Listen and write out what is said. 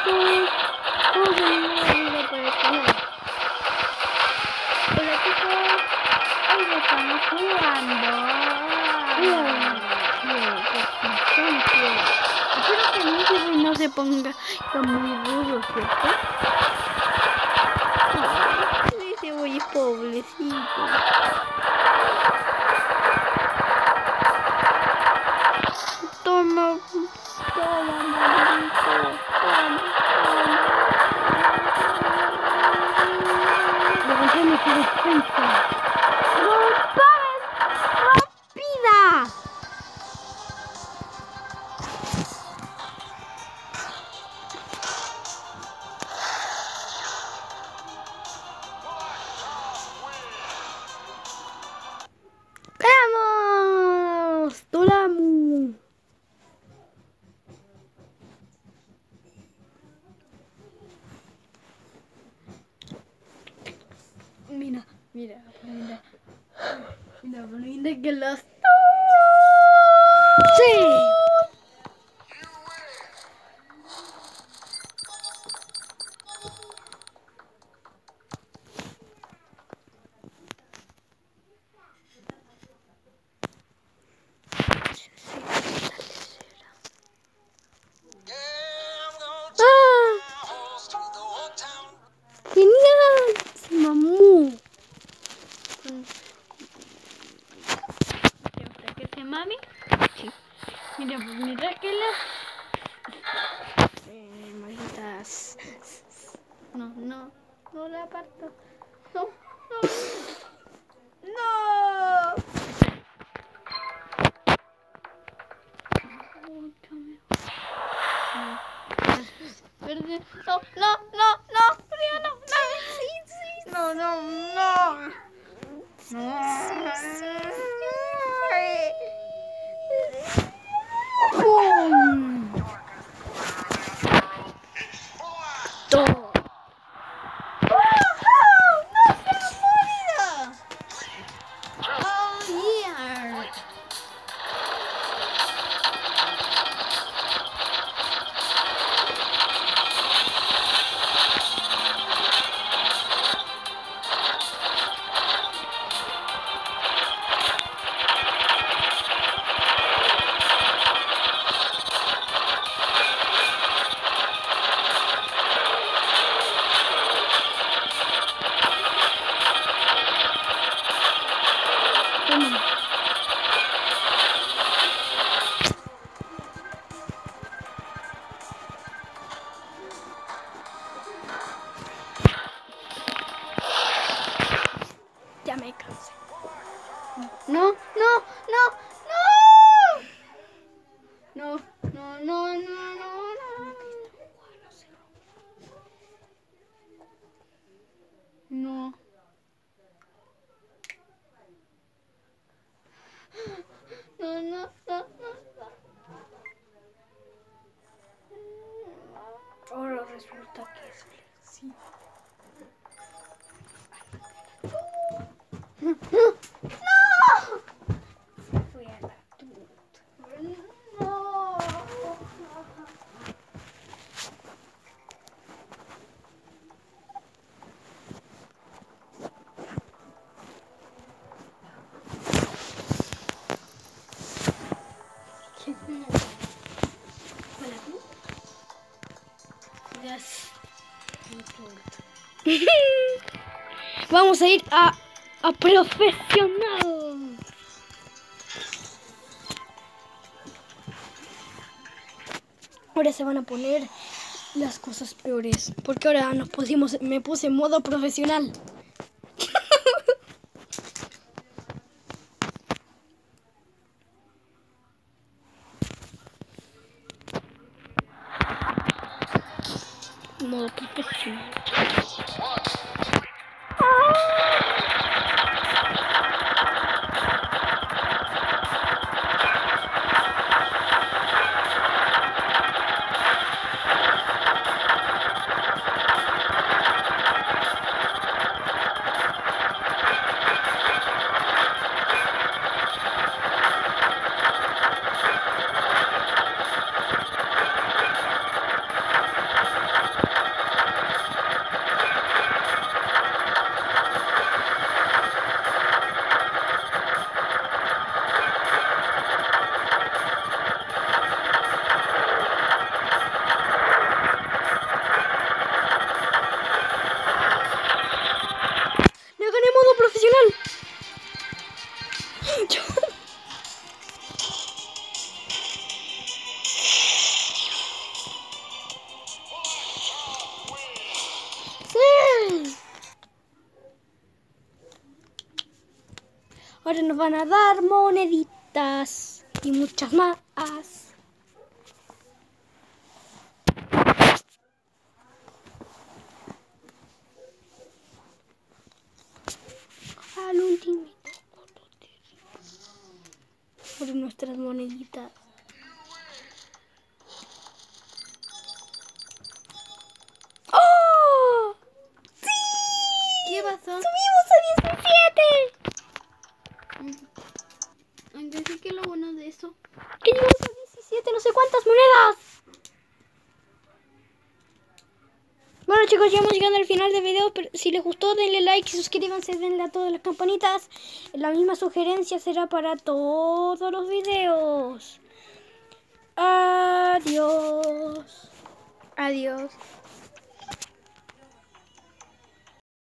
chicos, vamos a un nuevo video para el canal. Hola chicos, hoy estamos jugando espero que el video no se ponga muy rudo, ¿cierto? Ay, ese voy pobrecito. Toma, maldito, toma. Devolvemos su defensa. ¡No pares! ¡Rápida! ¡Vamos! ¡Dolamu! Mira, lo linda que los... ¡Sí! ¡Genial! ¡Se mamó! ¿Qué se mami? Sí. Mira que las... malditas... No la aparto. No. Verde. No. ¡Pum! ¡Todo! Ya me cansé. No. Ahora resulta que es flexible. Fui a la tuta. No. Vamos a ir a profesional. Ahora se van a poner las cosas peores, porque ahora me puse en modo profesional. Modo profesional. Ahora nos van a dar moneditas y muchas más. Al último. Por nuestras moneditas. ¡Oh! ¡Sí! ¿Qué pasó? ¡Subimos a 17! Entonces, ¿qué es lo bueno de eso? Que llegamos a 17, no sé cuántas monedas. Bueno chicos, ya hemos llegado al final del video, pero si les gustó denle like y suscríbanse, denle a todas las campanitas. La misma sugerencia será para todos los videos. Adiós. Adiós.